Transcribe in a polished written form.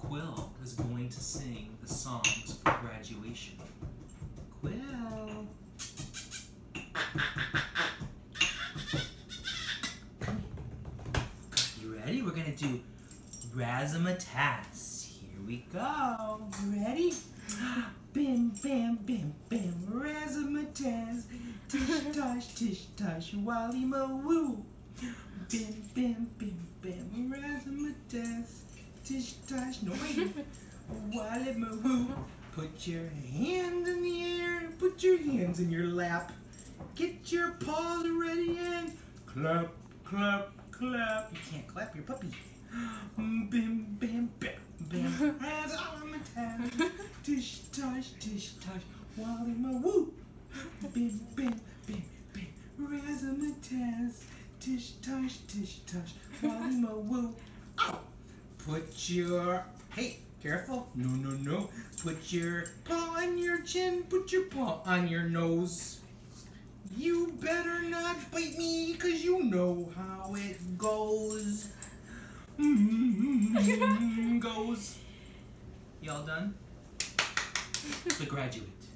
Quill is going to sing the songs for graduation. Quill. You ready? We're gonna do razzmatazz. Here we go. You ready? Bim, bam, bim, bam, razzmatazz. Tish tosh, wally mo woo. Bim, bam, bim, bam, razzmatazz. Tish tosh, no wait. Wally mo woo. Put your hands in the air. Put your hands in your lap. Get your paws ready and clap, clap, clap. You can't clap your puppy. Bim, bam, bam, bam. Razzmatazz. Tish tosh, wally mo woo. Bim, bam, bam, bam. Razzmatazz. Tish tosh, wally mo woo. Ow! Put your, hey, careful. No. Put your paw on your chin. Put your paw on your nose. You better not bite me, 'cause you know how it goes. Goes. Y'all done? The Graduate.